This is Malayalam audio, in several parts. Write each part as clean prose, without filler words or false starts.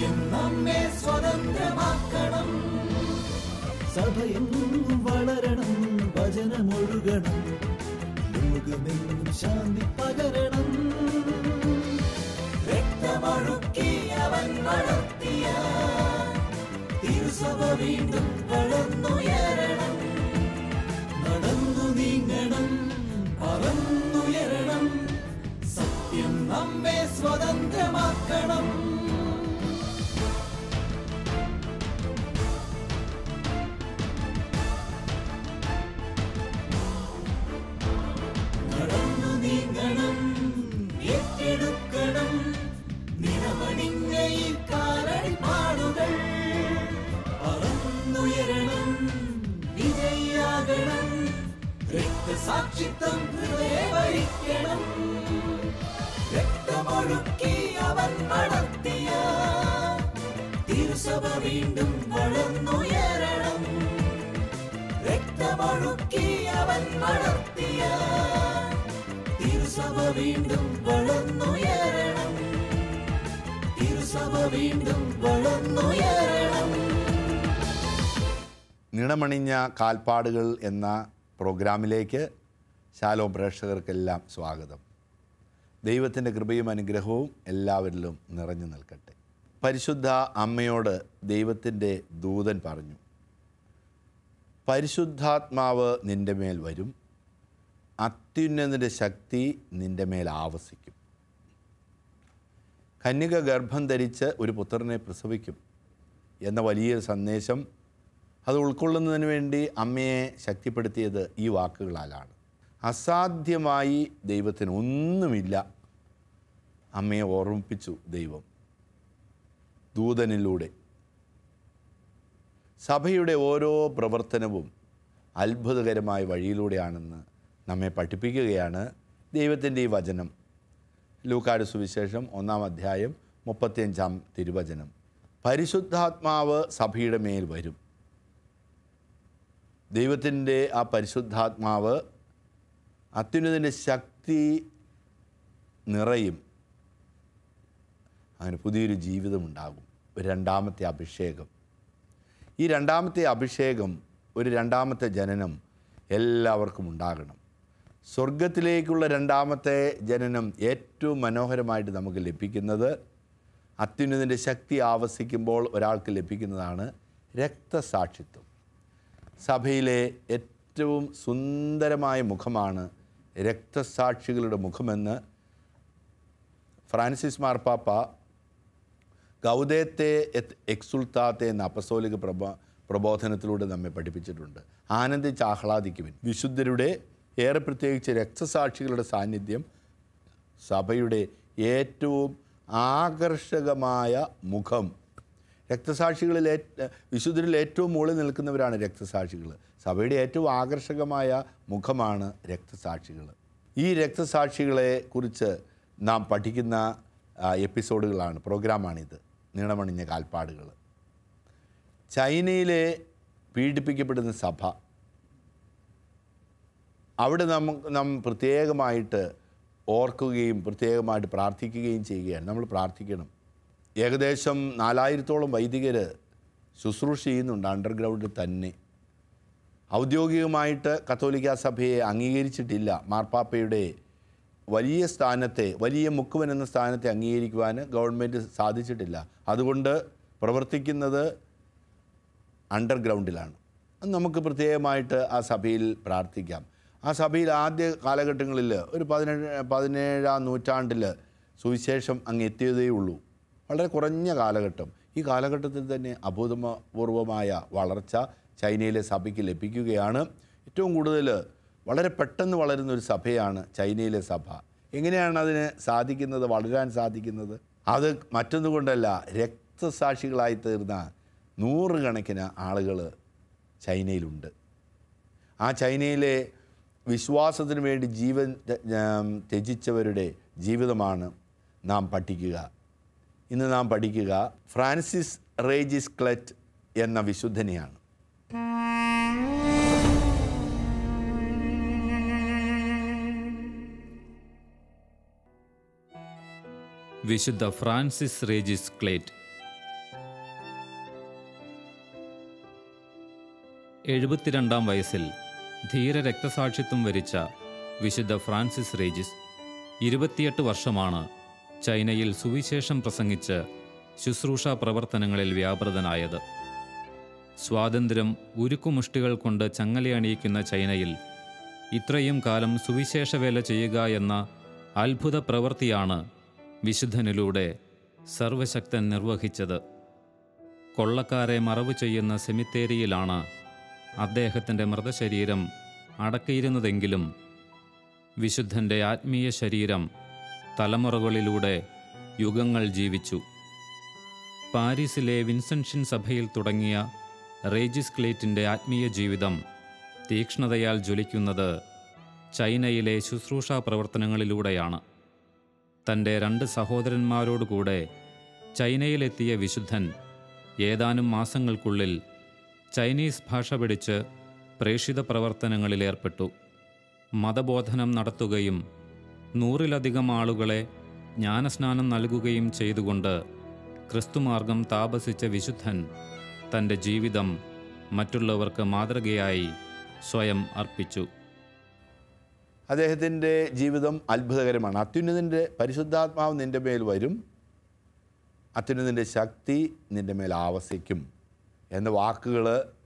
സത്യം നമ്മെ സ്വതന്ത്രമാക്കണം. സഭയെങ്ങും വളരണം, വചനമൊഴുകണം, ലോകമെങ്ങും ശാന്തി പകരണം. രക്തമൊഴുക്കി അവൻ വളർത്തിയ തിരുസഭ വീണ്ടും വളർന്നുയരണം. നടന്നു നീങ്ങണം, പറന്നുയരണം. സത്യം നമ്മെ സ്വതന്ത്രമാക്കണം. നടന്നു നീങ്ങണം, ഏറ്റെടുക്കണം നിറമണിഞ്ഞ ഈ കാലടിപ്പാടുകൾ. പറന്നുയരണം, വിജയിയാകണം. രക്തസാക്ഷിത്വം ഹൃദയവരിക്കണം. രക്തമൊഴുക്കി അവൻ വളർത്തിയ തിരുസഭ വീണ്ടും വളർന്നുയരണം. രക്തമൊഴുക്കി അവൻ വളർത്തിയ തിരുസഭ വീണ്ടും വളർന്നുയരണം. തിരുസഭ വീണ്ടും വളർന്നുയരണം. നിണമണിഞ്ഞ കാൽപ്പാടുകൾ എന്ന പ്രോഗ്രാമിലേക്ക് ശാലോം പ്രേക്ഷകർക്കെല്ലാം സ്വാഗതം. ദൈവത്തിൻ്റെ കൃപയും അനുഗ്രഹവും എല്ലാവരിലും നിറഞ്ഞു നിൽക്കട്ടെ. പരിശുദ്ധ അമ്മയോട് ദൈവത്തിൻ്റെ ദൂതൻ പറഞ്ഞു, പരിശുദ്ധാത്മാവ് നിൻ്റെ മേൽ വരും, അത്യുന്നതൻ്റെ ശക്തി നിൻ്റെ മേൽ ആവസിക്കും. കന്യക ഗർഭം ധരിച്ച് ഒരു പുത്രനെ പ്രസവിക്കും എന്ന വലിയൊരു സന്ദേശം അത് ഉൾക്കൊള്ളുന്നതിന് വേണ്ടി അമ്മയെ ശക്തിപ്പെടുത്തിയത് ഈ വാക്കുകളാലാണ്. അസാധ്യമായി ദൈവത്തിന് ഒന്നുമില്ല. അമ്മയെ ഓർമ്മിപ്പിച്ചു ദൈവം ദൂതനിലൂടെ. സഭയുടെ ഓരോ പ്രവർത്തനവും അത്ഭുതകരമായ വഴിയിലൂടെയാണെന്ന് നമ്മെ പഠിപ്പിക്കുകയാണ് ദൈവത്തിൻ്റെ ഈ വചനം. ലൂക്കായുടെ സുവിശേഷം 1-ാം അധ്യായം 35-ാം തിരുവചനം. പരിശുദ്ധാത്മാവ് സഭയുടെ മേൽ വരും. ദൈവത്തിൻ്റെ ആ പരിശുദ്ധാത്മാവ് അത്യുന്നതൻ്റെ ശക്തി നിറയും. അങ്ങനെ പുതിയൊരു ജീവിതമുണ്ടാകും. ഒരു രണ്ടാമത്തെ അഭിഷേകം. ഈ രണ്ടാമത്തെ അഭിഷേകം, ഒരു രണ്ടാമത്തെ ജനനം എല്ലാവർക്കും ഉണ്ടാകണം. സ്വർഗത്തിലേക്കുള്ള രണ്ടാമത്തെ ജനനം ഏറ്റവും മനോഹരമായിട്ട് നമുക്ക് ലഭിക്കുന്നത് അത്യുന്നതൻ്റെ ശക്തി ആവസിക്കുമ്പോൾ ഒരാൾക്ക് ലഭിക്കുന്നതാണ് രക്തസാക്ഷിത്വം. സഭയിലെ ഏറ്റവും സുന്ദരമായ മുഖമാണ് രക്തസാക്ഷികളുടെ മുഖമെന്ന് ഫ്രാൻസിസ് മാർപ്പാപ്പ ഗൗദേത്തെ എത് എക്സുൾത്താത്തെ എന്ന അപ്പസ്തോലിക പ്രബോധനത്തിലൂടെ നമ്മെ പഠിപ്പിച്ചിട്ടുണ്ട്. ആനന്ദിച്ച് ആഹ്ലാദിക്കുവിൻ. വിശുദ്ധരുടെ, ഏറെ പ്രത്യേകിച്ച് രക്തസാക്ഷികളുടെ സാന്നിധ്യം സഭയുടെ ഏറ്റവും ആകർഷകമായ മുഖം. രക്തസാക്ഷികളിൽ വിശുദ്ധരിൽ ഏറ്റവും മുകളിൽ നിൽക്കുന്നവരാണ് രക്തസാക്ഷികൾ. സഭയുടെ ഏറ്റവും ആകർഷകമായ മുഖമാണ് രക്തസാക്ഷികൾ. ഈ രക്തസാക്ഷികളെ കുറിച്ച് നാം പഠിക്കുന്ന എപ്പിസോഡുകളാണ്, പ്രോഗ്രാമാണിത്, നീളമണിഞ്ഞ കാൽപ്പാടുകൾ. ചൈനയിലെ പീഡിപ്പിക്കപ്പെടുന്ന സഭ, അവിടെ നാം പ്രത്യേകമായിട്ട് ഓർക്കുകയും പ്രത്യേകമായിട്ട് പ്രാർത്ഥിക്കുകയും ചെയ്യുകയാണ്. നമ്മൾ പ്രാർത്ഥിക്കണം. ഏകദേശം 4000-ഓളം വൈദികർ ശുശ്രൂഷ ചെയ്യുന്നുണ്ട് അണ്ടർഗ്രൗണ്ടിൽ തന്നെ. ഔദ്യോഗികമായിട്ട് കത്തോലിക്ക സഭയെ അംഗീകരിച്ചിട്ടില്ല. മാർപ്പാപ്പയുടെ വലിയ സ്ഥാനത്തെ, വലിയ മുക്കുവൻ എന്ന സ്ഥാനത്തെ അംഗീകരിക്കുവാൻ ഗവൺമെൻറ് സാധിച്ചിട്ടില്ല. അതുകൊണ്ട് പ്രവർത്തിക്കുന്നത് അണ്ടർഗ്രൗണ്ടിലാണ്. നമുക്ക് പ്രത്യേകമായിട്ട് ആ സഭയിൽ പ്രാർത്ഥിക്കാം. ആ സഭയിൽ ആദ്യ കാലഘട്ടങ്ങളിൽ ഒരു 17-ാം നൂറ്റാണ്ടിൽ സുവിശേഷം അങ്ങ് എത്തിയതേ ഉള്ളൂ. വളരെ കുറഞ്ഞ കാലഘട്ടം. ഈ കാലഘട്ടത്തിൽ തന്നെ അഭൂതപൂർവമായ വളർച്ച ചൈനയിലെ സഭയ്ക്ക് ലഭിക്കുകയാണ്. ഏറ്റവും കൂടുതൽ വളരെ പെട്ടെന്ന് വളരുന്നൊരു സഭയാണ് ചൈനയിലെ സഭ. എങ്ങനെയാണ് അതിന് സാധിക്കുന്നത്, വളരാൻ സാധിക്കുന്നത്? അത് മറ്റൊന്നുകൊണ്ടല്ല, രക്തസാക്ഷികളായി തീർന്ന 100 കണക്കിന് ആളുകൾ ചൈനയിലുണ്ട്. ആ ചൈനയിലെ വിശ്വാസത്തിന് വേണ്ടി ജീവൻ ത്യജിച്ചവരുടെ ജീവിതമാണ് നാം പഠിക്കുക. ഇന്ന് നാം പഠിക്കുക ഫ്രാൻസിസ് റേജിസ് ക്ലെറ്റ് എന്ന വിശുദ്ധനെയാണ്. വിശുദ്ധ ഫ്രാൻസിസ് റേജിസ് ക്ലേറ്റ് 72-ാം വയസ്സിൽ ധീര രക്തസാക്ഷിത്വം വരിച്ച വിശുദ്ധ ഫ്രാൻസിസ് റേജിസ് 28 വർഷമാണ് ചൈനയിൽ സുവിശേഷം പ്രസംഗിച്ച് ശുശ്രൂഷാ പ്രവർത്തനങ്ങളിൽ വ്യാപൃതനായത്. സ്വാതന്ത്ര്യം ഉരുക്കുമുഷ്ടികൾ കൊണ്ട് ചങ്ങലയണിയിക്കുന്ന ചൈനയിൽ ഇത്രയും കാലം സുവിശേഷവേല ചെയ്യുക എന്ന അത്ഭുത പ്രവൃത്തിയാണ് വിശുദ്ധനിലൂടെ സർവശക്തൻ നിർവഹിച്ചത്. കൊള്ളക്കാരെ മറവ് ചെയ്യുന്ന സെമിത്തേരിയിലാണ് അദ്ദേഹത്തിൻ്റെ മൃതശരീരം അടക്കിയിരുന്നതെങ്കിലും വിശുദ്ധൻ്റെ ആത്മീയ ശരീരം തലമുറകളിലൂടെ യുഗങ്ങൾ ജീവിച്ചു. പാരീസിലെ വിൻസെൻഷൻ സഭയിൽ തുടങ്ങിയ റേജിസ് ക്ലേറ്റിൻ്റെ ആത്മീയ ജീവിതം തീക്ഷ്ണതയാൽ ജ്വലിക്കുന്നത് ചൈനയിലെ ശുശ്രൂഷാ പ്രവർത്തനങ്ങളിലൂടെയാണ്. തൻ്റെ 2 സഹോദരന്മാരോടുകൂടെ ചൈനയിലെത്തിയ വിശുദ്ധൻ ഏതാനും മാസങ്ങൾക്കുള്ളിൽ ചൈനീസ് ഭാഷ പഠിച്ച് പ്രേഷിത പ്രവർത്തനങ്ങളിലേർപ്പെട്ടു. മതബോധനം നടത്തുകയും 100-ലധികം ആളുകളെ ജ്ഞാനസ്നാനം നൽകുകയും ചെയ്തുകൊണ്ട് ക്രിസ്തുമാർഗം താപസിച്ച വിശുദ്ധൻ തൻ്റെ ജീവിതം മറ്റുള്ളവർക്ക് മാതൃകയായി സ്വയം അർപ്പിച്ചു. അദ്ദേഹത്തിൻ്റെ ജീവിതം അത്ഭുതകരമാണ്. അത്യുന്നതിൻ്റെ പരിശുദ്ധാത്മാവ് നിൻ്റെ മേൽ വരും, അത്യുന്നതിൻ്റെ ശക്തി നിൻ്റെ മേൽ ആവസിക്കും എന്ന വാക്കുകൾ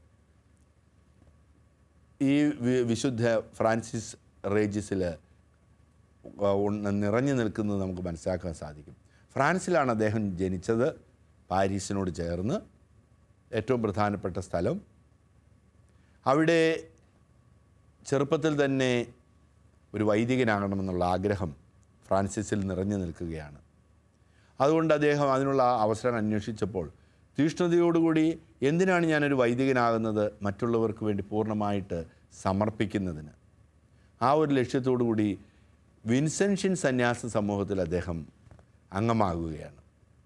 ഈ വിശുദ്ധ ഫ്രാൻസിസ് റേജിസിൽ നിറഞ്ഞു നിൽക്കുന്നത് നമുക്ക് മനസ്സിലാക്കാൻ സാധിക്കും. ഫ്രാൻസിലാണ് അദ്ദേഹം ജനിച്ചത്, പാരീസിനോട് ചേർന്ന്, ഏറ്റവും പ്രധാനപ്പെട്ട സ്ഥലം. അവിടെ ചെറുപ്പത്തിൽ തന്നെ ഒരു വൈദികനാകണമെന്നുള്ള ആഗ്രഹം ഫ്രാൻസിസിൽ നിറഞ്ഞു നിൽക്കുകയാണ്. അതുകൊണ്ട് അദ്ദേഹം അതിനുള്ള അവസരം അന്വേഷിച്ചപ്പോൾ തീഷ്ണതയോടുകൂടി എന്തിനാണ് ഞാനൊരു വൈദികനാകുന്നത്, മറ്റുള്ളവർക്ക് വേണ്ടി പൂർണ്ണമായിട്ട് സമർപ്പിക്കുന്നതിന്. ആ ഒരു ലക്ഷ്യത്തോടു കൂടി വിൻസെൻഷ്യൻ സന്യാസ സമൂഹത്തിൽ അദ്ദേഹം അംഗമാകുകയാണ്.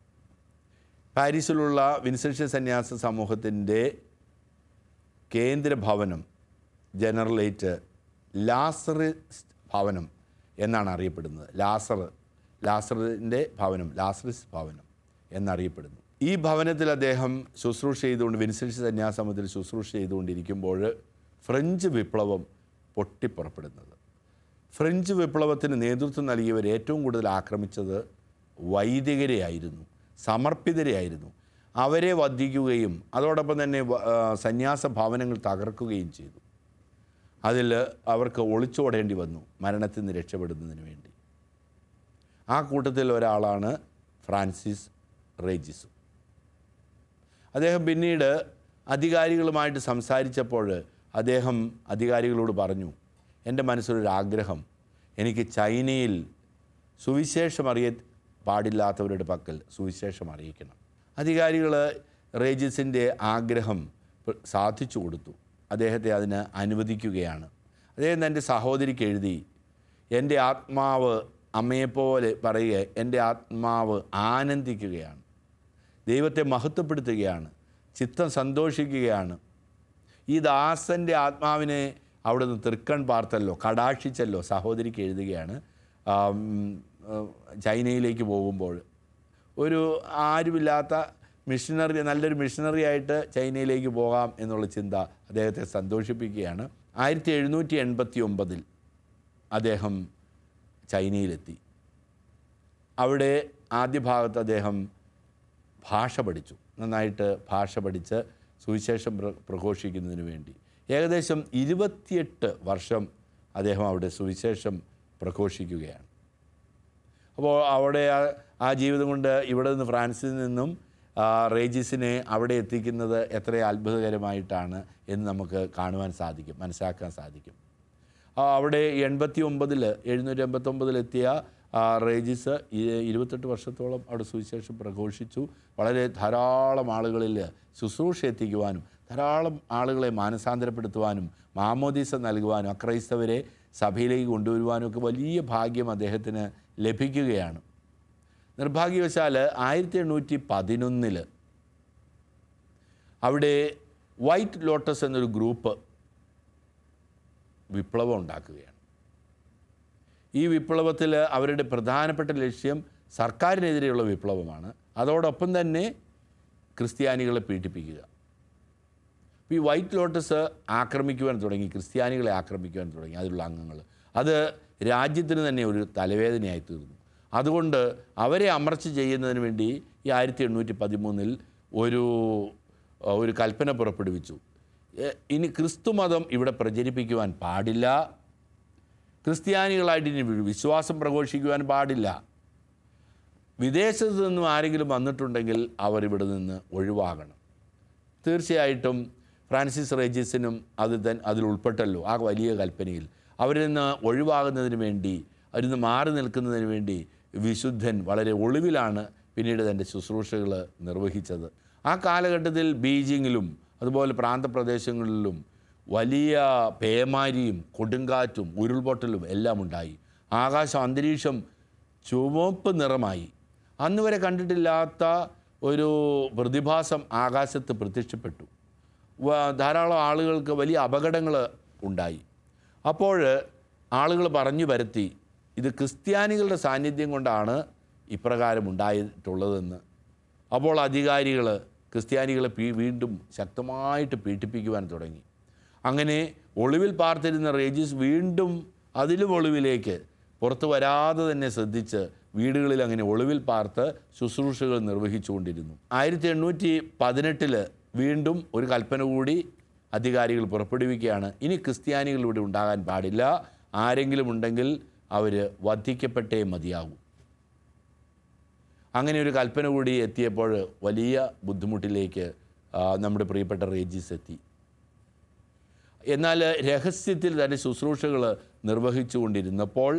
പാരീസിലുള്ള വിൻസെൻഷ്യൻ സന്യാസ സമൂഹത്തിൻ്റെ കേന്ദ്ര ഭവനം ജനറലേറ്റ് ലാസറിസ് ഭവനം എന്നാണ് അറിയപ്പെടുന്നത്. ലാസറിൻ്റെ ഭവനം, ലാസറിസ് ഭവനം എന്നറിയപ്പെടുന്നു. ഈ ഭവനത്തിൽ അദ്ദേഹം ശുശ്രൂഷ ചെയ്തുകൊണ്ട്, വിൻസെൻഷ്യൻ സന്യാസമൂഹത്തിൽ ശുശ്രൂഷ ചെയ്തുകൊണ്ടിരിക്കുമ്പോൾ ഫ്രഞ്ച് വിപ്ലവം പൊട്ടിപ്പുറപ്പെടുന്നത്. ഫ്രഞ്ച് വിപ്ലവത്തിന് നേതൃത്വം നൽകിയവർ ഏറ്റവും കൂടുതൽ ആക്രമിച്ചത് വൈദികരെയായിരുന്നു, സമർപ്പിതരെയായിരുന്നു. അവരെ വധിക്കുകയും അതോടൊപ്പം തന്നെ സന്യാസ ഭവനങ്ങൾ തകർക്കുകയും ചെയ്തു. അതിൽ അവർക്ക് ഒളിച്ചോടേണ്ടി വന്നു മരണത്തിൽ നിന്ന് രക്ഷപ്പെടുന്നതിന് വേണ്ടി. ആ കൂട്ടത്തിൽ ഒരാളാണ് ഫ്രാൻസിസ് റേജിസ്. അദ്ദേഹം പിന്നീട് അധികാരികളുമായിട്ട് സംസാരിച്ചപ്പോൾ അദ്ദേഹം അധികാരികളോട് പറഞ്ഞു, എൻ്റെ മനസ്സിലൊരാഗ്രഹം, എനിക്ക് ചൈനയിൽ സുവിശേഷം പാടില്ലാത്തവരുടെ പക്കൽ സുവിശേഷം അറിയിക്കണം. അധികാരികൾ റേജിസിൻ്റെ ആഗ്രഹം സാധിച്ചു കൊടുത്തു. അദ്ദേഹത്തെ അതിന് അനുവദിക്കുകയാണ്. അദ്ദേഹം തൻ്റെ സഹോദരിക്ക് എഴുതി, എൻ്റെ ആത്മാവ് അമ്മയെപ്പോലെ പറയുക, എൻ്റെ ആത്മാവ് ആനന്ദിക്കുകയാണ്, ദൈവത്തെ മഹത്വപ്പെടുത്തുകയാണ്, ചിത്തം സന്തോഷിക്കുകയാണ്. ഈ ദാസൻ്റെ ആത്മാവിനെ അവിടെ നിന്ന് തൃക്കൺ പാർത്തല്ലോ, കടാക്ഷിച്ചല്ലോ. സഹോദരിക്ക് എഴുതുകയാണ്, ചൈനയിലേക്ക് പോകുമ്പോൾ ഒരു ആരുമില്ലാത്ത മിഷണറി, നല്ലൊരു മിഷണറി ആയിട്ട് ചൈനയിലേക്ക് പോകാം എന്നുള്ള ചിന്ത അദ്ദേഹത്തെ സന്തോഷിപ്പിക്കുകയാണ്. 1789 അദ്ദേഹം ചൈനയിലെത്തി. അവിടെ ആദ്യ ഭാഗത്ത് അദ്ദേഹം ഭാഷ പഠിച്ചു, നന്നായിട്ട് ഭാഷ പഠിച്ച് സുവിശേഷം പ്രഘോഷിക്കുന്നതിന് വേണ്ടി. ഏകദേശം 28 വർഷം അദ്ദേഹം അവിടെ സുവിശേഷം പ്രഘോഷിക്കുകയാണ്. അപ്പോൾ അവിടെ ആ ജീവിതം കൊണ്ട് ഇവിടെ നിന്ന് ഫ്രാൻസിൽ നിന്നും റേജിസിനെ അവിടെ എത്തിക്കുന്നത് എത്ര അത്ഭുതകരമായിട്ടാണ് എന്ന് നമുക്ക് കാണുവാൻ സാധിക്കും, മനസ്സിലാക്കാൻ സാധിക്കും. അവിടെ 789 എത്തിയ റേജിസ് 28 വർഷത്തോളം അവിടെ സുവിശേഷം പ്രഘോഷിച്ചു. വളരെ ധാരാളം ആളുകളിൽ ശുശ്രൂഷ എത്തിക്കുവാനും ധാരാളം ആളുകളെ മാനസാന്തരപ്പെടുത്തുവാനും മാമോദീസ നൽകുവാനും അക്രൈസ്തവരെ സഭയിലേക്ക് കൊണ്ടുവരുവാനും ഒക്കെ വലിയ ഭാഗ്യം അദ്ദേഹത്തിന് ലഭിക്കുകയാണ്. നിർഭാഗ്യവശാൽ 1811 അവിടെ വൈറ്റ് ലോട്ടസ് എന്നൊരു ഗ്രൂപ്പ് വിപ്ലവം ഉണ്ടാക്കുകയാണ്. ഈ വിപ്ലവത്തിൽ അവരുടെ പ്രധാനപ്പെട്ട ലക്ഷ്യം സർക്കാരിനെതിരെയുള്ള വിപ്ലവമാണ്. അതോടൊപ്പം തന്നെ ക്രിസ്ത്യാനികളെ പീഡിപ്പിക്കുക. ഈ വൈറ്റ് ലോട്ടസ് ആക്രമിക്കുവാൻ തുടങ്ങി, ക്രിസ്ത്യാനികളെ ആക്രമിക്കുവാൻ തുടങ്ങി അതിലുള്ള അംഗങ്ങൾ. അത് രാജ്യത്തിന് തന്നെ ഒരു തലവേദനയായി തീർന്നു. അതുകൊണ്ട് അവരെ അമർച്ച ചെയ്യുന്നതിന് വേണ്ടി ഈ 1813 ഒരു കൽപ്പന പുറപ്പെടുവിച്ചു. ഇനി ക്രിസ്തുമതം ഇവിടെ പ്രചരിപ്പിക്കുവാൻ പാടില്ല, ക്രിസ്ത്യാനികളായിട്ട് ഇനി വിശ്വാസം പ്രഘോഷിക്കുവാൻ പാടില്ല. വിദേശത്ത് നിന്നും ആരെങ്കിലും വന്നിട്ടുണ്ടെങ്കിൽ അവർ ഇവിടെ നിന്ന് ഒഴിവാകണം. തീർച്ചയായിട്ടും ഫ്രാൻസിസ് റേജിസിനും അതിൽ ഉൾപ്പെട്ടല്ലോ ആ വലിയ കൽപ്പനയിൽ. അവരിൽ നിന്ന് ഒഴിവാകുന്നതിന് വേണ്ടി, അവരിൽ നിന്ന് മാറി നിൽക്കുന്നതിന് വേണ്ടി വിശുദ്ധൻ വളരെ ഒളിവിലാണ് പിന്നീട് തൻ്റെ ശുശ്രൂഷകൾ നിർവഹിച്ചത്. ആ കാലഘട്ടത്തിൽ ബീജിങ്ങിലും അതുപോലെ പ്രാന്തപ്രദേശങ്ങളിലും വലിയ പേമാരിയും കൊടുങ്കാറ്റും ഉരുൾപൊട്ടലും എല്ലാം ഉണ്ടായി. അന്തരീക്ഷം ചുവപ്പ് നിറമായി. അന്ന് വരെ കണ്ടിട്ടില്ലാത്ത ഒരു പ്രതിഭാസം ആകാശത്ത് പ്രത്യക്ഷപ്പെട്ടു. ധാരാളം ആളുകൾക്ക് വലിയ അപകടങ്ങൾ ഉണ്ടായി. അപ്പോൾ ആളുകൾ പറഞ്ഞു വരുത്തി ഇത് ക്രിസ്ത്യാനികളുടെ സാന്നിധ്യം കൊണ്ടാണ് ഇപ്രകാരം ഉണ്ടായിട്ടുള്ളതെന്ന്. അപ്പോൾ അധികാരികൾ ക്രിസ്ത്യാനികളെ വീണ്ടും ശക്തമായിട്ട് പീഡിപ്പിക്കുവാൻ തുടങ്ങി. അങ്ങനെ ഒളിവിൽ പാർത്തിരുന്ന റേജിസ് വീണ്ടും അതിലും ഒളിവിലേക്ക് പുറത്തു വരാതെ തന്നെ ശ്രദ്ധിച്ച് വീടുകളിൽ അങ്ങനെ ഒളിവിൽ പാർത്ത് ശുശ്രൂഷകൾ നിർവഹിച്ചുകൊണ്ടിരുന്നു. 1818 വീണ്ടും ഒരു കൽപ്പന കൂടി അധികാരികൾ പുറപ്പെടുവിക്കുകയാണ്. ഇനി ക്രിസ്ത്യാനികൾ ഇവിടെ ഉണ്ടാകാൻ പാടില്ല, ആരെങ്കിലും ഉണ്ടെങ്കിൽ അവർ വധിക്കപ്പെട്ടേ മതിയാകൂ. അങ്ങനെ ഒരു കൽപ്പന കൂടി എത്തിയപ്പോൾ വലിയ ബുദ്ധിമുട്ടിലേക്ക് നമ്മുടെ പ്രിയപ്പെട്ട റേജിസ് എത്തി. എന്നാൽ രഹസ്യത്തിൽ തൻ്റെ ശുശ്രൂഷകൾ നിർവഹിച്ചു കൊണ്ടിരുന്നപ്പോൾ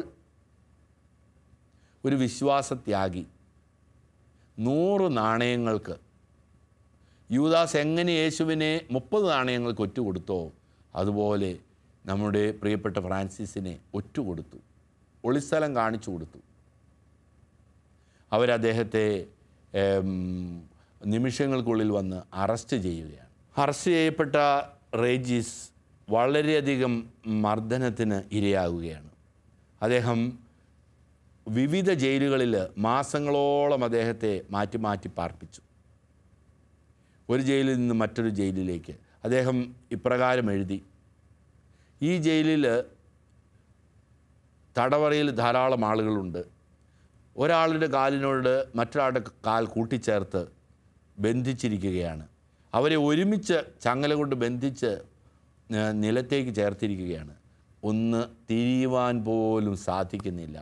ഒരു വിശ്വാസത്യാഗി 100 നാണയങ്ങൾക്ക്, യൂദാസ് എങ്ങനെ യേശുവിനെ 30 നാണയങ്ങൾക്ക് ഒറ്റുകൊടുത്തോ അതുപോലെ നമ്മുടെ പ്രിയപ്പെട്ട ഫ്രാൻസിസിനെ ഒറ്റുകൊടുത്തു, ഒളിസ്ഥലം കാണിച്ചു കൊടുത്തു. അവരദ്ദേഹത്തെ നിമിഷങ്ങൾക്കുള്ളിൽ വന്ന് അറസ്റ്റ് ചെയ്യുകയാണ്. അറസ്റ്റ് ചെയ്യപ്പെട്ട റേജിസ് വളരെയധികം മർദ്ദനത്തിന് ഇരയാകുകയാണ്. അദ്ദേഹം വിവിധ ജയിലുകളിൽ മാസങ്ങളോളം അദ്ദേഹത്തെ മാറ്റി മാറ്റി പാർപ്പിച്ചു. ഒരു ജയിലിൽ നിന്ന് മറ്റൊരു ജയിലിലേക്ക് അദ്ദേഹം ഇപ്രകാരം എഴുതി. ഈ ജയിലിൽ തടവറയിൽ ധാരാളം ആളുകളുണ്ട്. ഒരാളുടെ കാലിനോട് മറ്റൊരാളുടെ കാൽ കൂട്ടിച്ചേർത്ത് ബന്ധിച്ചിരിക്കുകയാണ്. അവരെ ഒരുമിച്ച് ചങ്ങല കൊണ്ട് ബന്ധിച്ച് നിലത്തേക്ക് ചേർത്തിരിക്കുകയാണ്. ഒന്ന് തിരിയുവാൻ പോലും സാധിക്കുന്നില്ല.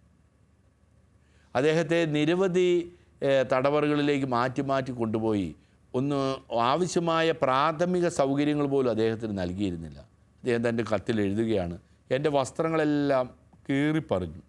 അദ്ദേഹത്തെ നിരവധി തടവറകളിലേക്ക് മാറ്റി മാറ്റി കൊണ്ടുപോയി ആവശ്യമായ പ്രാഥമിക സൗകര്യങ്ങൾ പോലും അദ്ദേഹത്തിന് നൽകിയിരുന്നില്ല. അദ്ദേഹം തൻ്റെ കത്തിൽ എഴുതുകയാണ്, എൻ്റെ വസ്ത്രങ്ങളെല്ലാം കീറിപ്പറിഞ്ഞു,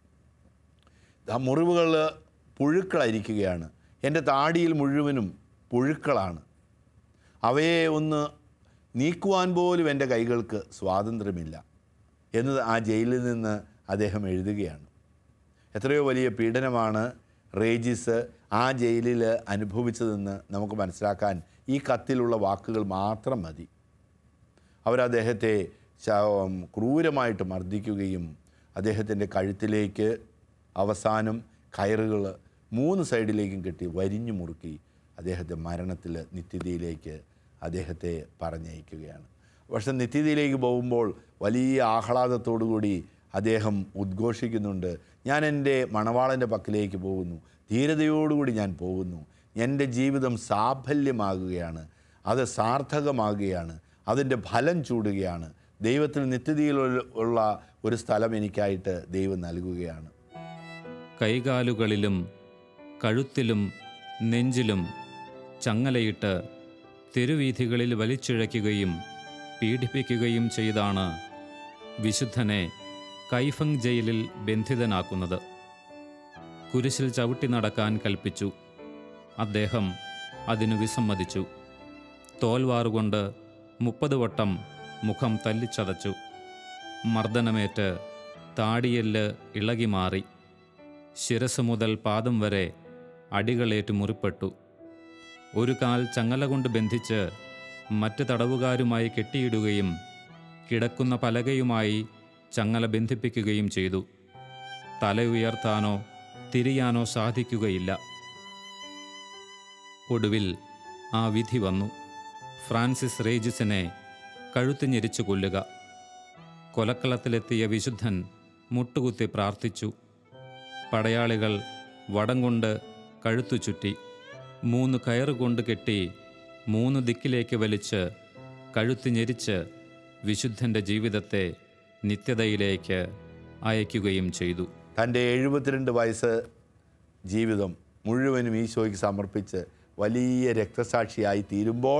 മുറിവുകൾ പുഴുക്കളായിരിക്കുകയാണ്, എൻ്റെ താടിയിൽ മുഴുവനും പുഴുക്കളാണ്, അവയെ ഒന്ന് നീക്കുവാൻ പോലും എൻ്റെ കൈകൾക്ക് സ്വാതന്ത്ര്യമില്ല എന്ന് ആ ജയിലിൽ നിന്ന് അദ്ദേഹം എഴുതുകയാണ്. എത്രയോ വലിയ പീഡനമാണ് റേജിസ് ആ ജയിലിൽ അനുഭവിച്ചതെന്ന് നമുക്ക് മനസ്സിലാക്കാൻ ഈ കത്തിലുള്ള വാക്കുകൾ മാത്രം മതി. അവരദ്ദേഹത്തെ ക്രൂരമായിട്ട് മർദ്ദിക്കുകയും അദ്ദേഹത്തിൻ്റെ കഴുത്തിലേക്ക് അവസാനം കയറുകൾ 3 സൈഡിലേക്കും കെട്ടി വരിഞ്ഞു മുറുക്കി അദ്ദേഹത്തെ മരണത്തിൽ നിത്യതയിലേക്ക് അദ്ദേഹത്തെ പറഞ്ഞയക്കുകയാണ്. പക്ഷെ നിത്യതയിലേക്ക് പോകുമ്പോൾ വലിയ ആഹ്ലാദത്തോടുകൂടി അദ്ദേഹം ഉദ്ഘോഷിക്കുന്നുണ്ട്, ഞാൻ എൻ്റെ മണവാളൻ്റെ പക്കലേക്ക് പോകുന്നു, ധീരതയോടുകൂടി ഞാൻ പോകുന്നു, എൻ്റെ ജീവിതം സാഫല്യമാകുകയാണ്, അത് സാർത്ഥകമാകുകയാണ്, അതിൻ്റെ ഫലം ചൂടുകയാണ്, ദൈവത്തിൽ നിത്യതയിലുള്ള ഒരു സ്ഥലം എനിക്കായിട്ട് ദൈവം നൽകുകയാണ്. കൈകാലുകളിലും കഴുത്തിലും നെഞ്ചിലും ചങ്ങലയിട്ട് തെരുവീഥികളിൽ വലിച്ചിഴയ്ക്കുകയും പീഡിപ്പിക്കുകയും ചെയ്താണ് വിശുദ്ധനെ കൈഫങ് ജയിലിൽ ബന്ധിതനാക്കുന്നത്. കുരിശിൽ ചവിട്ടി നടക്കാൻ കൽപ്പിച്ചു. അദ്ദേഹം അതിനു വിസമ്മതിച്ചു. തോൽവാറുകൊണ്ട് 30 വട്ടം മുഖം തല്ലിച്ചതച്ചു. മർദ്ദനമേറ്റ് താടിയെല്ല് ഇളകി മാറി. ശിരസ് മുതൽ പാദം വരെ അടികളേറ്റ് മുറിപ്പെട്ടു. ഒരു കാൽ ചങ്ങല കൊണ്ട് ബന്ധിച്ച് മറ്റ് തടവുകാരുമായി കെട്ടിയിടുകയും കിടക്കുന്ന പലകയുമായി ചങ്ങല ബന്ധിപ്പിക്കുകയും ചെയ്തു. തല ഉയർത്താനോ തിരിയാനോ സാധിക്കുകയില്ല. ഒടുവിൽ ആ വിധി വന്നു. ഫ്രാൻസിസ് റേജിസിനെ കഴുത്ത് ഞെരിച്ചു കൊല്ലുക. കൊലക്കളത്തിലെത്തിയ വിശുദ്ധൻ മുട്ടുകുത്തി പ്രാർത്ഥിച്ചു. പടയാളികൾ വടം കൊണ്ട് കഴുത്തു ചുറ്റി 3 കയറുകൊണ്ട് കെട്ടി 3 ദിക്കിലേക്ക് വലിച്ച് കഴുത്ത് ഞെരിച്ച് വിശുദ്ധൻ്റെ ജീവിതത്തെ നിത്യതയിലേക്ക് അയക്കുകയും ചെയ്തു. തൻ്റെ 72 വയസ്സ് ജീവിതം മുഴുവനും ഈശോയ്ക്ക് സമർപ്പിച്ച് വലിയ രക്തസാക്ഷിയായി തീരുമ്പോൾ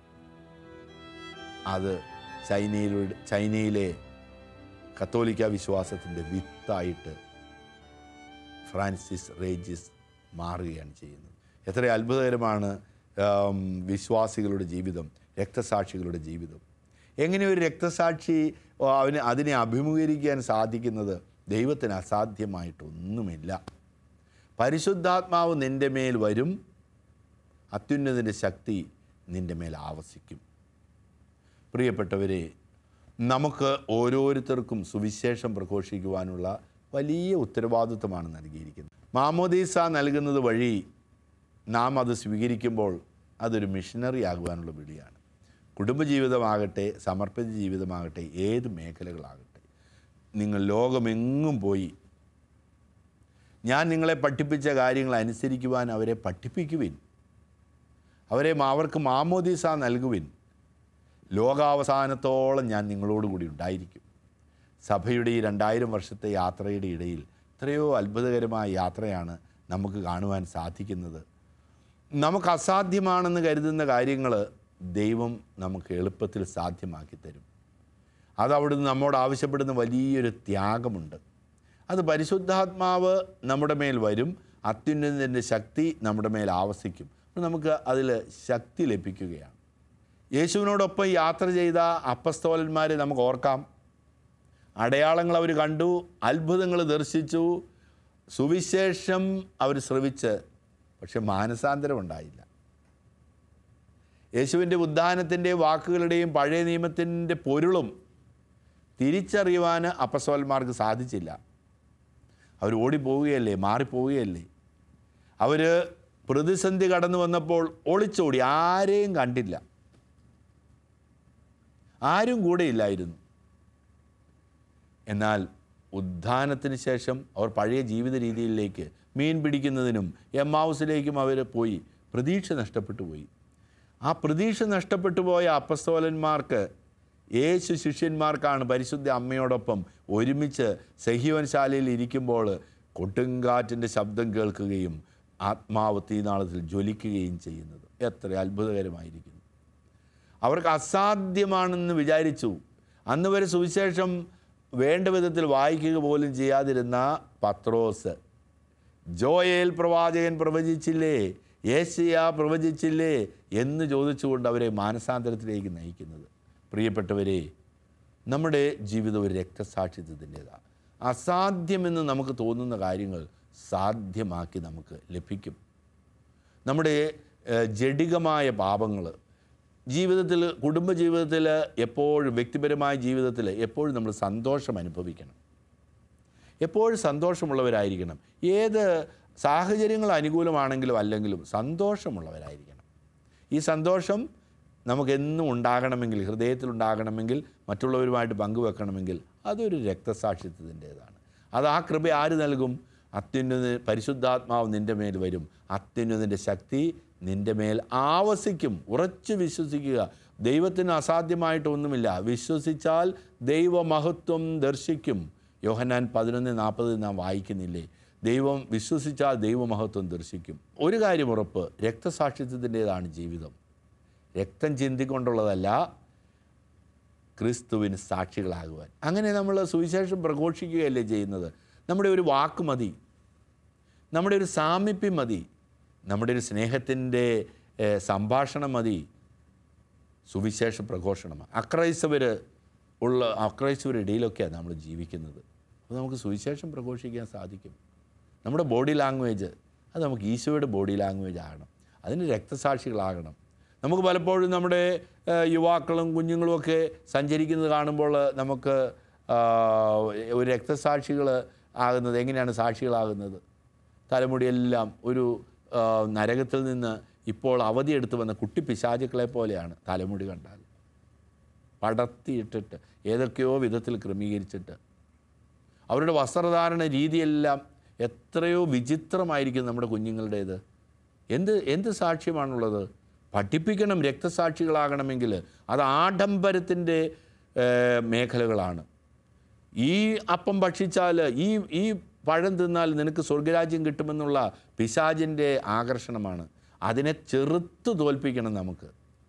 അത് ചൈനയിലെ കത്തോലിക്ക വിശ്വാസത്തിൻ്റെ വിത്തായിട്ട് ഫ്രാൻസിസ് റേജിസ് മാറുകയാണ് ചെയ്യുന്നത്. എത്ര അത്ഭുതകരമാണ് വിശ്വാസികളുടെ ജീവിതം, രക്തസാക്ഷികളുടെ ജീവിതം. എങ്ങനെ ഒരു രക്തസാക്ഷി അതിനെ അഭിമുഖീകരിക്കാൻ സാധിക്കുന്നത്? ദൈവത്തിന് അസാധ്യമായിട്ടൊന്നുമില്ല. പരിശുദ്ധാത്മാവ് നിൻ്റെ മേൽ വരും, അത്യുന്നതിൻ്റെ ശക്തി നിൻ്റെ മേൽ ആവസിക്കും. പ്രിയപ്പെട്ടവരെ, നമുക്ക് ഓരോരുത്തർക്കും സുവിശേഷം പ്രഘോഷിക്കുവാനുള്ള വലിയ ഉത്തരവാദിത്വമാണ് നൽകിയിരിക്കുന്നത്. മാമോദീസ നൽകുന്നത് വഴി നാം അത് സ്വീകരിക്കുമ്പോൾ അതൊരു മിഷനറി ആകുവാനുള്ള വിളിയാണ്. കുടുംബജീവിതമാകട്ടെ, സമർപ്പിത ജീവിതമാകട്ടെ, ഏത് മേഖലകളാകട്ടെ, നിങ്ങൾ ലോകമെങ്ങും പോയി ഞാൻ നിങ്ങളെ പഠിപ്പിച്ച കാര്യങ്ങൾ അനുസരിക്കുവാൻ അവരെ പഠിപ്പിക്കുവിൻ, അവർക്ക് മാമോദീസ നൽകുവിൻ. ലോകാവസാനത്തോളം ഞാൻ നിങ്ങളോടുകൂടി ഉണ്ടായിരിക്കും. സഭയുടെ ഈ 2000 വർഷത്തെ യാത്രയുടെ ഇടയിൽ എത്രയോ അത്ഭുതകരമായ യാത്രയാണ് നമുക്ക് കാണുവാൻ സാധിക്കുന്നത്. നമുക്ക് അസാധ്യമാണെന്ന് കരുതുന്ന കാര്യങ്ങൾ ദൈവം നമുക്ക് എളുപ്പത്തിൽ സാധ്യമാക്കി തരും. അതവിടുന്ന് നമ്മോട് ആവശ്യപ്പെടുന്ന വലിയൊരു ത്യാഗമുണ്ട്. അത് പരിശുദ്ധാത്മാവ് നമ്മുടെ മേൽ വരും, അത്യുന്നതൻ്റെ ശക്തി നമ്മുടെ മേൽ ആവസിക്കും. നമുക്ക് അതിൽ ശക്തി ലഭിക്കുകയാണ്. യേശുവിനോടൊപ്പം യാത്ര ചെയ്ത അപ്പസ്തോലന്മാരെ നമുക്ക് ഓർക്കാം. അടയാളങ്ങൾ അവർ കണ്ടു, അത്ഭുതങ്ങൾ ദർശിച്ചു, സുവിശേഷം അവർ ശ്രവിച്ച്, പക്ഷെ മാനസാന്തരം ഉണ്ടായില്ല. യേശുവിൻ്റെ ഉദ്ധാനത്തിൻ്റെ വാക്കുകളുടെയും പഴയ നിയമത്തിൻ്റെ പൊരുളും തിരിച്ചറിയുവാൻ അപ്പസ്തോലന്മാർക്ക് സാധിച്ചില്ല. അവർ ഓടിപ്പോവുകയല്ലേ, മാറിപ്പോവുകയല്ലേ. അവർ പ്രതിസന്ധി കടന്നു വന്നപ്പോൾ ഒളിച്ചോടി, ആരെയും കണ്ടില്ല, ആരും കൂടെയില്ലായിരുന്നു. എന്നാൽ ഉദ്ധാനത്തിന് ശേഷം അവർ പഴയ ജീവിത രീതിയിലേക്ക്, മീൻ പിടിക്കുന്നതിനും എമ്മാവുസിലേക്കും അവർ പോയി. പ്രതീക്ഷ നഷ്ടപ്പെട്ടു പോയി. ആ പ്രതീക്ഷ നഷ്ടപ്പെട്ടു പോയ അപ്പസ്തോലന്മാർക്ക്, യേശു ശിഷ്യന്മാർക്കാണ് പരിശുദ്ധ അമ്മയോടൊപ്പം ഒരുമിച്ച് സഹീവൻ ശാലയിൽ ഇരിക്കുമ്പോൾ കൊടുങ്കാറ്റിൻ്റെ ശബ്ദം കേൾക്കുകയും ആത്മാവ് തീനാളത്തിൽ ജ്വലിക്കുകയും ചെയ്യുന്നത്. എത്ര അത്ഭുതകരമായിരിക്കുന്നു. അവർക്ക് അസാധ്യമാണെന്ന് വിചാരിച്ചു. അന്ന് വരെ സുവിശേഷം വേണ്ട വിധത്തിൽ വായിക്കുക പോലും ചെയ്യാതിരുന്ന പത്രോസ്, ജോയേൽ പ്രവാചകൻ പ്രവചിച്ചില്ലേ, യേശയ്യാ പ്രവചിച്ചില്ലേ എന്ന് ചോദിച്ചുകൊണ്ട് അവരെ മാനസാന്തരത്തിലേക്ക് നയിക്കുന്നത്. പ്രിയപ്പെട്ടവരെ, നമ്മുടെ ജീവിതം ഒരു രക്തസാക്ഷിത്വത്തിൻ്റെതാണ്. അസാധ്യമെന്ന് നമുക്ക് തോന്നുന്ന കാര്യങ്ങൾ സാധ്യമാക്കി നമുക്ക് ലഭിക്കും. നമ്മുടെ ജഡികമായ പാപങ്ങൾ ജീവിതത്തിൽ, കുടുംബജീവിതത്തിൽ, എപ്പോഴും വ്യക്തിപരമായ ജീവിതത്തിൽ എപ്പോഴും നമ്മൾ സന്തോഷം അനുഭവിക്കണം. എപ്പോഴും സന്തോഷമുള്ളവരായിരിക്കണം. ഏത് സാഹചര്യങ്ങൾ അനുകൂലമാണെങ്കിലും അല്ലെങ്കിലും സന്തോഷമുള്ളവരായിരിക്കണം. ഈ സന്തോഷം നമുക്കെന്നും ഉണ്ടാകണമെങ്കിൽ, ഹൃദയത്തിലുണ്ടാകണമെങ്കിൽ, മറ്റുള്ളവരുമായിട്ട് പങ്കുവെക്കണമെങ്കിൽ അതൊരു രക്തസാക്ഷിത്വത്തിൻ്റേതാണ്. അത് ആ കൃപ ആര് നൽകും? അത്യുന്നത പരിശുദ്ധാത്മാവ് നിൻ്റെ മേൽ വരും, അത്യുന്നതിൻ്റെ ശക്തി നിൻ്റെ മേൽ ആവസിക്കും. ഉറച്ചു വിശ്വസിക്കുക. ദൈവത്തിന് അസാധ്യമായിട്ടൊന്നുമില്ല. വിശ്വസിച്ചാൽ ദൈവമഹത്വം ദർശിക്കും. യോഹന്നാൻ 11:40 നാം വായിക്കുന്നില്ലേ? ദൈവം വിശ്വസിച്ചാൽ ദൈവമഹത്വം ദർശിക്കും. ഒരു കാര്യം ഉറപ്പ്, രക്തസാക്ഷിത്വത്തിൻ്റേതാണ് ജീവിതം. രക്തം ചിന്തിക്കൊണ്ടുള്ളതല്ല, ക്രിസ്തുവിന് സാക്ഷികളാകുവാൻ. അങ്ങനെ നമ്മൾ സുവിശേഷം പ്രഘോഷിക്കുകയല്ലേ ചെയ്യുന്നത്. നമ്മുടെ ഒരു വാക്ക് മതി, നമ്മുടെ ഒരു സാമീപ്യം മതി, നമ്മുടെ ഒരു സ്നേഹത്തിൻ്റെ സംഭാഷണം മതി സുവിശേഷ പ്രഘോഷണം. അക്രൈസ്തവരുടെ ഇടയിലൊക്കെയാണ് നമ്മൾ ജീവിക്കുന്നത്. അപ്പോൾ നമുക്ക് സുവിശേഷം പ്രഘോഷിക്കാൻ സാധിക്കും. നമ്മുടെ ബോഡി ലാംഗ്വേജ് അത് നമുക്ക് ഈശോയുടെ ബോഡി ലാംഗ്വേജ് ആകണം. അതിന് രക്തസാക്ഷികളാകണം. നമുക്ക് പലപ്പോഴും നമ്മുടെ യുവാക്കളും കുഞ്ഞുങ്ങളുമൊക്കെ സഞ്ചരിക്കുന്നത് കാണുമ്പോൾ നമുക്ക് ഒരു രക്തസാക്ഷികൾ ആകുന്നത് എങ്ങനെയാണ്? സാക്ഷികളാകുന്നത് തലമുടിയെല്ലാം ഒരു നരകത്തിൽ നിന്ന് ഇപ്പോൾ അവധിയെടുത്ത് വന്ന കുട്ടി പിശാചുക്കളെ പോലെയാണ്. തലമുടി കണ്ടാൽ പടർത്തിയിട്ടിട്ട് ഏതൊക്കെയോ വിധത്തിൽ ക്രമീകരിച്ചിട്ട് അവരുടെ വസ്ത്രധാരണ രീതിയെല്ലാം എത്രയോ വിചിത്രമായിരിക്കും നമ്മുടെ കുഞ്ഞുങ്ങളുടേത്. എന്ത് സാക്ഷ്യമാണുള്ളത്? പഠിപ്പിക്കണം. രക്തസാക്ഷികളാകണമെങ്കിൽ അത് ആഡംബരത്തിൻ്റെ മേഖലകളാണ്. ഈ അപ്പം ഭക്ഷിച്ചാൽ, ഈ പഴം തിന്നാൽ നിനക്ക് സ്വർഗരാജ്യം കിട്ടുമെന്നുള്ള പിശാചിൻ്റെ ആകർഷണമാണ്. അതിനെ ചെറുത്ത് തോൽപ്പിക്കണം നമുക്ക്.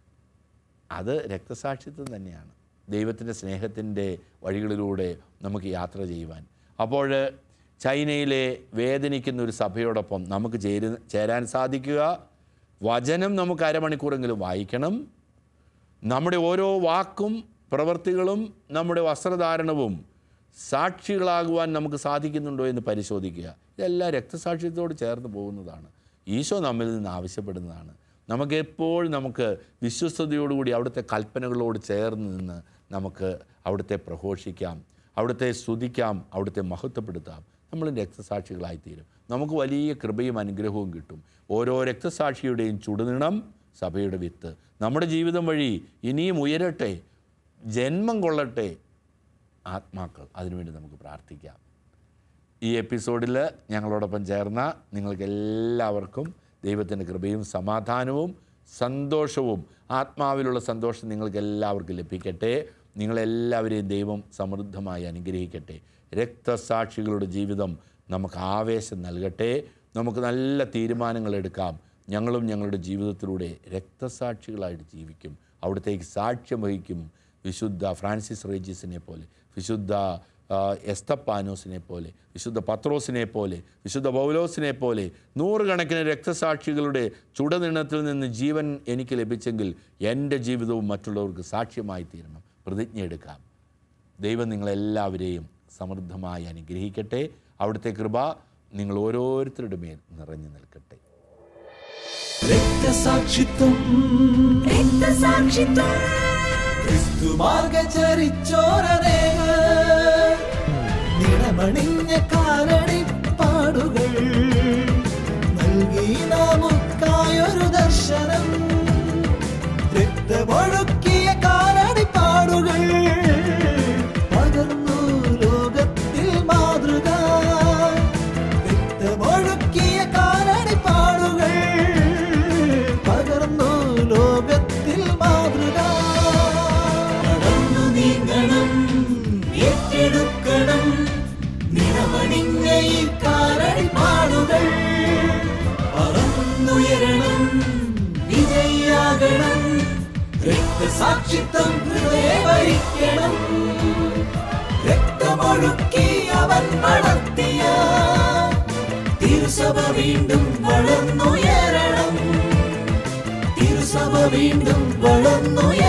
അത് രക്തസാക്ഷിത്വം തന്നെയാണ്. ദൈവത്തിൻ്റെ സ്നേഹത്തിൻ്റെ വഴികളിലൂടെ നമുക്ക് യാത്ര ചെയ്യുവാൻ. അപ്പോൾ ചൈനയിലെ വേദനിക്കുന്ന ഒരു സഭയോടൊപ്പം നമുക്ക് ചേരാൻ സാധിക്കുക. വചനം നമുക്ക് അരമണിക്കൂറെങ്കിലും വായിക്കണം. നമ്മുടെ ഓരോ വാക്കും പ്രവൃത്തികളും നമ്മുടെ വസ്ത്രധാരണവും സാക്ഷികളാകുവാൻ നമുക്ക് സാധിക്കുന്നുണ്ടോ എന്ന് പരിശോധിക്കുക. ഇതെല്ലാം രക്തസാക്ഷിത്വത്തോട് ചേർന്ന് പോകുന്നതാണ്. ഈശോ നമ്മിൽ നിന്ന് ആവശ്യപ്പെടുന്നതാണ്. നമുക്ക് വിശ്വസ്തയോടുകൂടി അവിടുത്തെ കൽപ്പനകളോട് ചേർന്ന് നിന്ന് നമുക്ക് അവിടുത്തെ പ്രഘോഷിക്കാം, അവിടുത്തെ സ്തുതിക്കാം, അവിടുത്തെ മഹത്വപ്പെടുത്താം. നമ്മൾ രക്തസാക്ഷികളായിത്തീരും. നമുക്ക് വലിയ കൃപയും അനുഗ്രഹവും കിട്ടും. ഓരോ രക്തസാക്ഷിയുടെയും ചുടുനിണം സഭയുടെ വിത്ത് നമ്മുടെ ജീവിതം വഴി ഇനിയും ഉയരട്ടെ, ജന്മം കൊള്ളട്ടെ ആത്മാക്കൾ. അതിനുവേണ്ടി നമുക്ക് പ്രാർത്ഥിക്കാം. ഈ എപ്പിസോഡിൽ ഞങ്ങളോടൊപ്പം ചേർന്ന നിങ്ങൾക്കെല്ലാവർക്കും ദൈവത്തിൻ്റെ കൃപയും സമാധാനവും സന്തോഷവും, ആത്മാവിലുള്ള സന്തോഷം നിങ്ങൾക്കെല്ലാവർക്കും ലഭിക്കട്ടെ. നിങ്ങളെല്ലാവരെയും ദൈവം സമൃദ്ധമായി അനുഗ്രഹിക്കട്ടെ. രക്തസാക്ഷികളുടെ ജീവിതം നമുക്ക് ആവേശം നൽകട്ടെ. നമുക്ക് നല്ല തീരുമാനങ്ങൾ എടുക്കാം. ഞങ്ങളും ഞങ്ങളുടെ ജീവിതത്തിലൂടെ രക്തസാക്ഷികളായിട്ട് ജീവിക്കും, അവിടത്തേക്ക് സാക്ഷ്യം വഹിക്കും. വിശുദ്ധ ഫ്രാൻസിസ് റേജിസിനെ പോലെ, വിശുദ്ധ എസ്തപ്പാനോസിനെ പോലെ, വിശുദ്ധ പത്രോസിനെ പോലെ, വിശുദ്ധ പൗലോസിനെ പോലെ നൂറുകണക്കിന് രക്തസാക്ഷികളുടെ ചുടനിണത്തിൽ നിന്ന് ജീവൻ എനിക്ക് ലഭിച്ചെങ്കിൽ എൻ്റെ ജീവിതവും മറ്റുള്ളവർക്ക് സാക്ഷ്യമായി തീരണം. പ്രതിജ്ഞ എടുക്കാം. ദൈവം നിങ്ങളെല്ലാവരെയും സമൃദ്ധമായി അനുഗ്രഹിക്കട്ടെ. അവിടുത്തെ കൃപ നിങ്ങൾ ഓരോരുത്തരുടെ മേൽ നിറഞ്ഞു നിൽക്കട്ടെ. രക്തസാക്ഷിത്വം ക്രിസ്തുമാർഗ ചരിച്ചോരനേക നിണമണിഞ്ഞ കാലടിപ്പാടുകൾ നൽകി നമുക്കായൊരു ദർശനം. രക്തമൊഴുക്കിയ കാലടിപ്പാടുകൾ പകർന്നു ലോകത്തിൽ മാതൃക. രക്തമൊഴുക്കിയ കാലടിപ്പാടുകൾ പകർന്നു ലോകത്തിൽ മാതൃക. നടന്നു നീങ്ങണം, ഏറ്റെടുക്കണം നിറമണിഞ്ഞ ഈ കാലടിപ്പാടുകൾ. പറന്നുയരണം, വിജയിയാകണം, രക്തസാക്ഷിത്വം ഹൃദയവരിക്കണം. രക്തമൊഴുക്കി അവൻ വളർത്തിയ തിരുസഭ വീണ്ടും വളർന്നുയരണം. തിരുസഭ വീണ്ടും വളർന്നുയരണം.